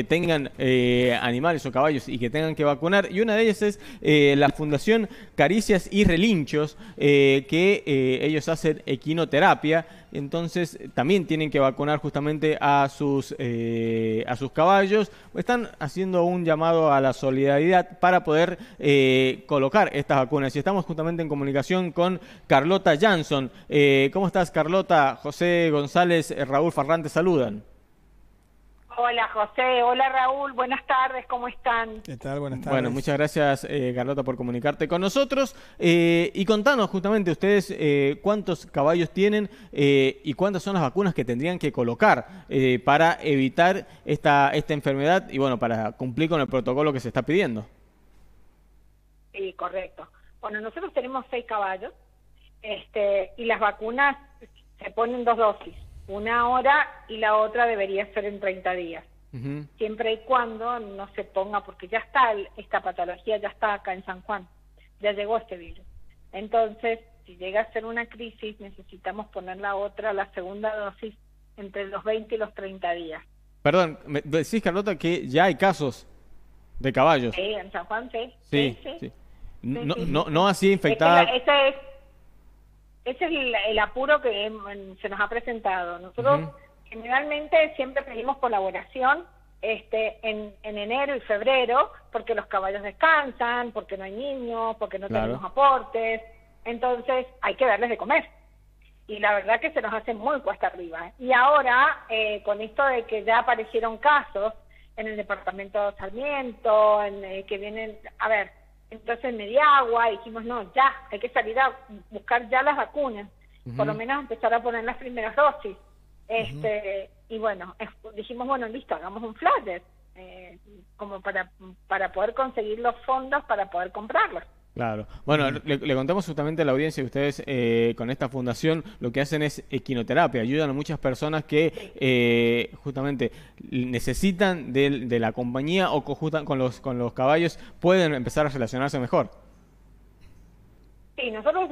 tengan animales o caballos y que tengan que vacunar, y una de ellas es la Fundación Caricias y Relinchos, que ellos hacen equinoterapia. Entonces también tienen que vacunar justamente a sus caballos. Están haciendo un llamado a la solidaridad para poder colocar estas vacunas. Y estamos justamente en comunicación con Carlota Jansson. ¿Cómo estás, Carlota? José González, Raúl Farrán te saludan. Hola José, hola Raúl, buenas tardes, ¿cómo están? ¿Qué tal? Buenas tardes. Bueno, muchas gracias Carlota por comunicarte con nosotros y contanos justamente ustedes cuántos caballos tienen y cuántas son las vacunas que tendrían que colocar para evitar esta enfermedad y bueno, para cumplir con el protocolo que se está pidiendo. Sí, correcto. Bueno, nosotros tenemos 6 caballos y las vacunas se ponen 2 dosis. Una ahora y la otra debería ser en 30 días. Siempre y cuando no se ponga, porque ya está, esta patología ya está acá en San Juan, ya llegó este virus. Entonces, si llega a ser una crisis, necesitamos poner la segunda dosis, entre los 20 y los 30 días. Perdón, me decís, Carlota, que ya hay casos de caballos. Sí, en San Juan sí. Sí. No, Sí, sí. no así infectada. Ese es el apuro que se nos ha presentado. Nosotros generalmente siempre pedimos colaboración en enero y febrero, porque los caballos descansan, porque no hay niños, porque no tenemos aportes, entonces hay que darles de comer. Y la verdad que se nos hace muy cuesta arriba. Y ahora, con esto de que ya aparecieron casos en el departamento de Sarmiento, que vienen, a ver, entonces en Mediagua, dijimos, no, ya, hay que salir a buscar ya las vacunas, por lo menos empezar a poner las primeras dosis. Y bueno, dijimos, bueno, listo, hagamos un flyer, como para poder conseguir los fondos para poder comprarlos. Claro. Bueno, le contamos justamente a la audiencia que ustedes con esta fundación lo que hacen es equinoterapia. Ayudan a muchas personas que justamente necesitan de la compañía o con los caballos pueden empezar a relacionarse mejor. Sí,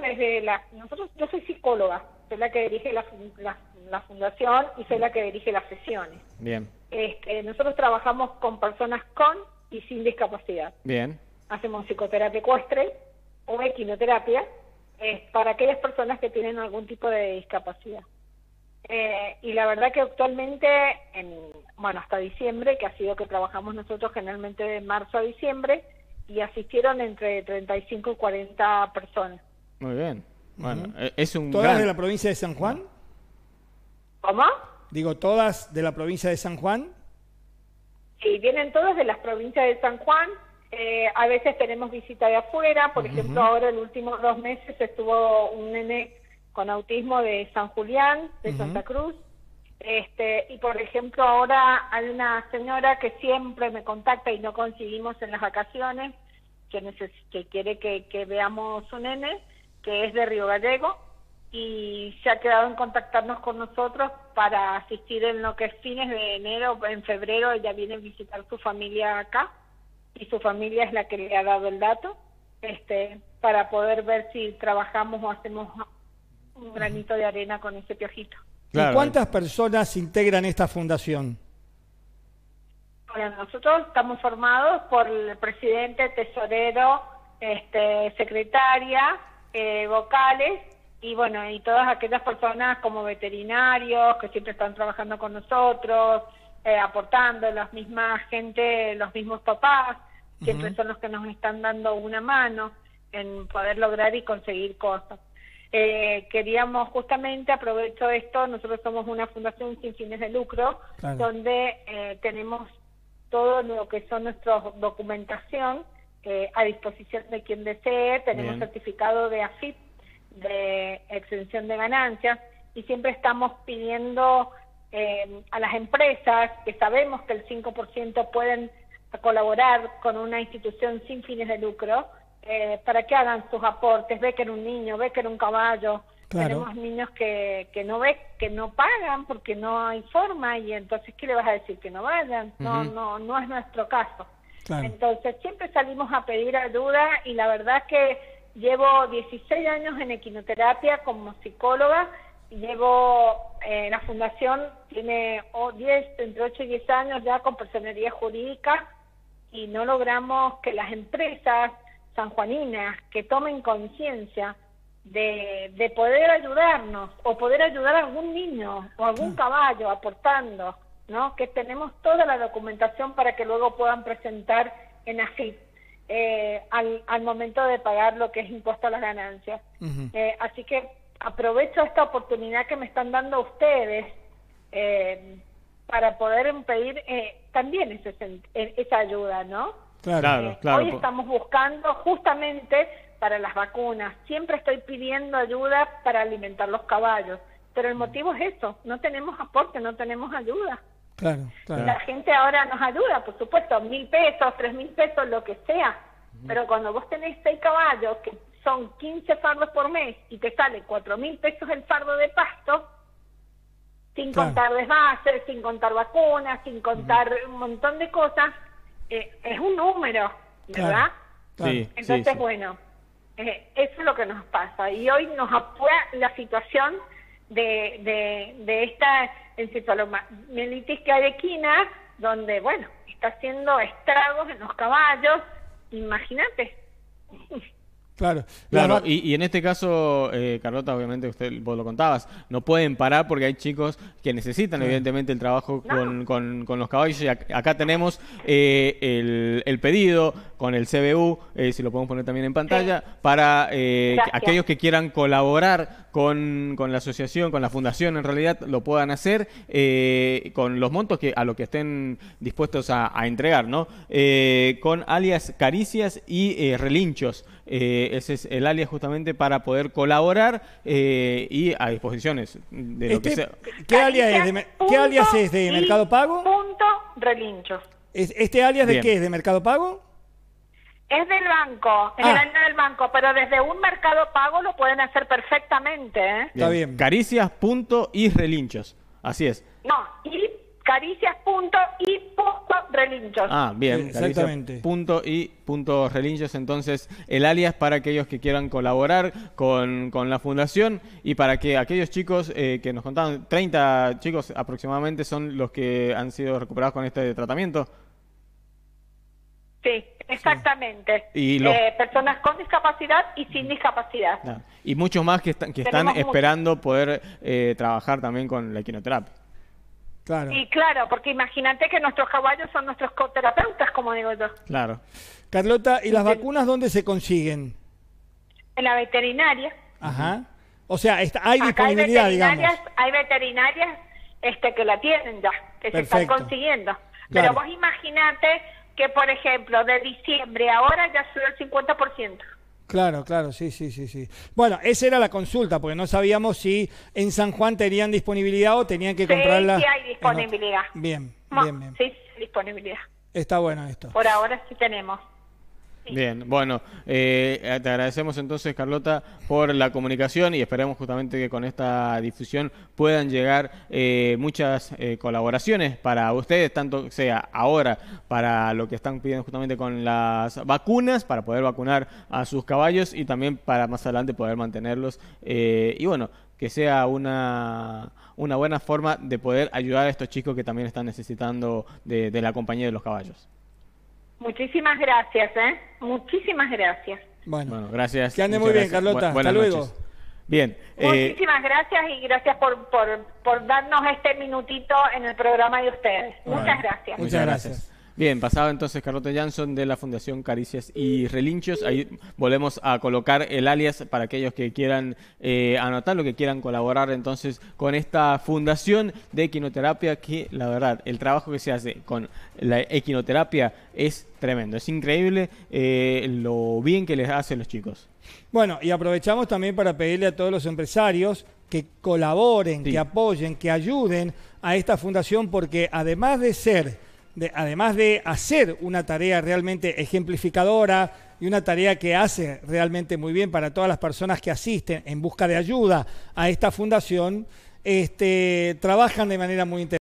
yo soy psicóloga, soy la que dirige la fundación y soy la que dirige las sesiones. Bien. Nosotros trabajamos con personas con y sin discapacidad. Bien. Hacemos psicoterapia ecuestre o equinoterapia para aquellas personas que tienen algún tipo de discapacidad. Y la verdad que actualmente, hasta diciembre, que ha sido que trabajamos nosotros generalmente de marzo a diciembre, y asistieron entre 35 y 40 personas. Muy bien. Bueno, es un ¿Todas de la provincia de San Juan? ¿Cómo? Digo, ¿todas de la provincia de San Juan? Sí, vienen todas de las provincias de San Juan. A veces tenemos visita de afuera, por ejemplo, ahora en los últimos 2 meses estuvo un nene con autismo de San Julián, de Santa Cruz, y por ejemplo ahora hay una señora que siempre me contacta y no conseguimos en las vacaciones, que quiere que veamos su nene, que es de Río Gallego, y se ha quedado en contactarnos con nosotros para asistir en lo que es fines de enero, en febrero ella viene a visitar su familia acá, y su familia es la que le ha dado el dato, para poder ver si trabajamos o hacemos un granito de arena con ese piojito. Claro. ¿Y cuántas personas integran esta fundación? Bueno, nosotros estamos formados por el presidente, tesorero, secretaria, vocales, y bueno, y todas aquellas personas como veterinarios que siempre están trabajando con nosotros, aportando, la misma gente, los mismos papás, siempre son los que nos están dando una mano en poder lograr y conseguir cosas. Queríamos justamente, aprovecho esto, nosotros somos una fundación sin fines de lucro, donde tenemos todo lo que son nuestra documentación a disposición de quien desee, tenemos certificado de AFIP, de exención de ganancias, y siempre estamos pidiendo a las empresas, que sabemos que el 5% pueden colaborar con una institución sin fines de lucro, para que hagan sus aportes, ve que era un niño, ve que era un caballo. Tenemos niños que no pagan porque no hay forma, y entonces ¿qué le vas a decir? Que no vayan. No es nuestro caso. Entonces siempre salimos a pedir ayuda, y la verdad que llevo 16 años en equinoterapia como psicóloga, llevo, la fundación tiene entre 8 y 10 años ya con personería jurídica y no logramos que las empresas sanjuaninas que tomen conciencia de poder ayudarnos o poder ayudar a algún niño o algún caballo aportando, ¿no? Que tenemos toda la documentación para que luego puedan presentar en AFIP al momento de pagar lo que es impuesto a las ganancias. Así que aprovecho esta oportunidad que me están dando ustedes para poder pedir también esa ayuda, ¿no? Claro. Hoy estamos buscando justamente para las vacunas. Siempre estoy pidiendo ayuda para alimentar los caballos, pero el motivo es eso, no tenemos aporte, no tenemos ayuda. Claro. La gente ahora nos ayuda, por supuesto, 1.000 pesos, 3.000 pesos, lo que sea, pero cuando vos tenés 6 caballos, que son 15 fardos por mes, y te sale 4.000 pesos el fardo de pasto, sin contar desbases, sin contar vacunas, sin contar un montón de cosas, es un número, ¿verdad? Sí, entonces, bueno, eso es lo que nos pasa, y hoy nos apura la situación de esta encefalomielitis que hay equina, donde, bueno, está haciendo estragos en los caballos, imagínate. Claro, y en este caso, Carlota, obviamente vos lo contabas, no pueden parar porque hay chicos que necesitan evidentemente el trabajo con los caballos, y acá tenemos el pedido con el CBU, si lo podemos poner también en pantalla, para aquellos que quieran colaborar con la asociación, con la fundación en realidad, lo puedan hacer con los montos a lo que estén dispuestos a entregar, ¿no? Con alias Caricias y Relinchos. Ese es el alias justamente para poder colaborar y a disposiciones de lo que sea. ¿Qué alias es de Mercado Pago? Relinchos. ¿Este alias de qué es? ¿De Mercado Pago? Es del banco, es el año del banco, pero desde un Mercado Pago lo pueden hacer perfectamente, ¿eh? Está bien. Caricias.isrelinchos. Así es. No, y caricias.y.relinchos. Bien. Exactamente. Caricias.y.relinchos. Entonces, el alias para aquellos que quieran colaborar con la fundación y para que aquellos chicos que nos contaban, 30 chicos aproximadamente son los que han sido recuperados con este tratamiento. Sí, exactamente. Y personas con discapacidad y sin discapacidad. Y muchos más que están esperando poder trabajar también con la equinoterapia. Claro. Y claro, porque imagínate que nuestros caballos son nuestros coterapeutas, como digo yo. Claro. Carlota, ¿y las vacunas dónde se consiguen? En la veterinaria. Ajá. O sea, hay disponibilidad, digamos. Hay veterinarias que la tienen ya, que se están consiguiendo. Claro. Pero vos imaginate que, por ejemplo, de diciembre ahora ya subió el 50%. Claro, sí. Bueno, esa era la consulta, porque no sabíamos si en San Juan tenían disponibilidad o tenían que comprarla. Sí, hay disponibilidad. Bien. Sí, disponibilidad. Está bueno esto. Por ahora sí tenemos. Sí. Bien, bueno, te agradecemos entonces, Carlota, por la comunicación y esperemos justamente que con esta difusión puedan llegar muchas colaboraciones para ustedes, tanto sea ahora para lo que están pidiendo justamente con las vacunas, para poder vacunar a sus caballos y también para más adelante poder mantenerlos y bueno, que sea una buena forma de poder ayudar a estos chicos que también están necesitando de la compañía de los caballos. Muchísimas gracias, Muchísimas gracias. Bueno, gracias. Que ande muy bien, Carlota. Hasta luego. Noches. Bien. Muchísimas gracias y gracias por darnos este minutito en el programa de ustedes. Muchas gracias. Muchas gracias. Bien, pasaba entonces Carlota Jansson de la Fundación Caricias y Relinchos. Ahí volvemos a colocar el alias para aquellos que quieran anotarlo, que quieran colaborar entonces con esta fundación de equinoterapia, que la verdad, el trabajo que se hace con la equinoterapia es tremendo. Es increíble lo bien que les hacen los chicos. Bueno, y aprovechamos también para pedirle a todos los empresarios que colaboren, que apoyen, que ayuden a esta fundación, porque además de hacer una tarea realmente ejemplificadora y una tarea que hace realmente muy bien para todas las personas que asisten en busca de ayuda a esta fundación, trabajan de manera muy interesante.